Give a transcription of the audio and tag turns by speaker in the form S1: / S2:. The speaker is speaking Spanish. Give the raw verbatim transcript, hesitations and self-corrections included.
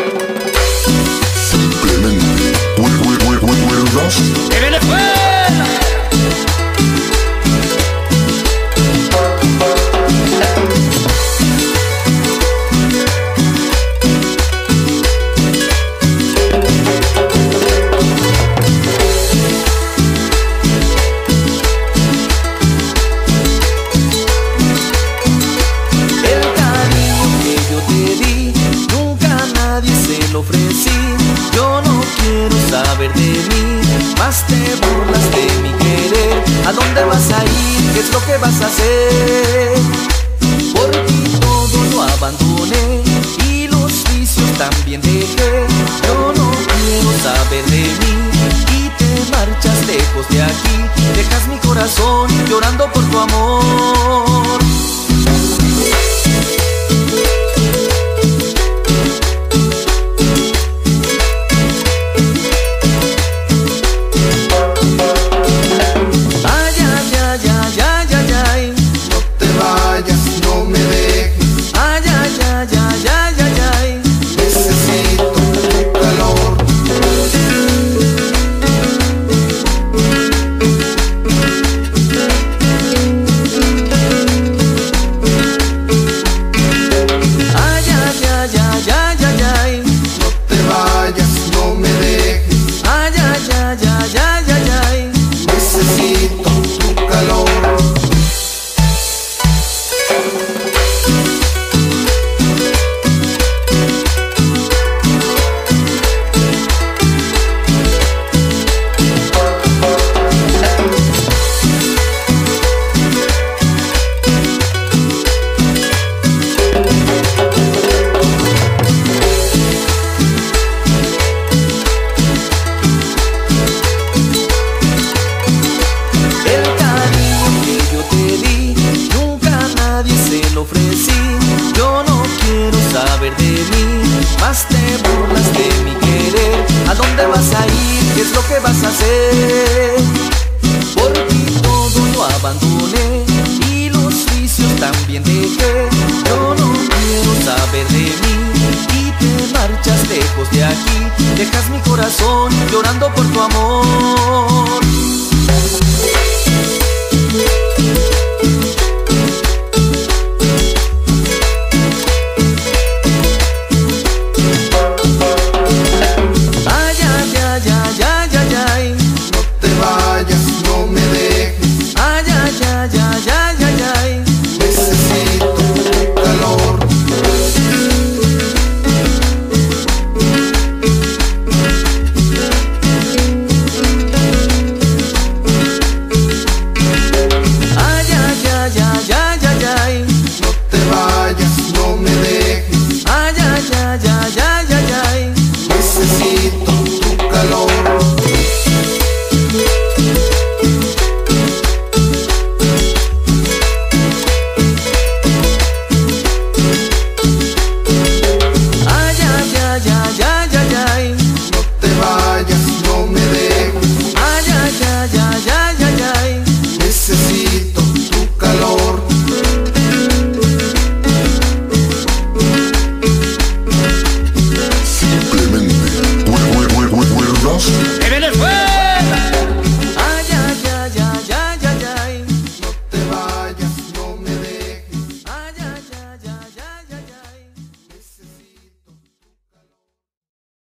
S1: Simplemente recuerdas
S2: ¡Que Venezuela!
S3: Yo no quiero saber de mí, más te burlas de mi querer. ¿A dónde vas a ir? ¿Qué es lo que vas a hacer? Por ti todo lo abandoné y los vicios también dejé. Yo no quiero saber de mí y te marchas lejos de aquí. Dejas mi corazón llorando por tu amor. Yo no quiero saber de mí, más te burlas de mi querer. ¿A dónde vas a ir? ¿Qué es lo que vas a hacer? Por ti todo lo abandoné y los vicios también dejé. Yo no quiero saber de mí y te marchas lejos de aquí. Dejas mi corazón llorando por tu amor.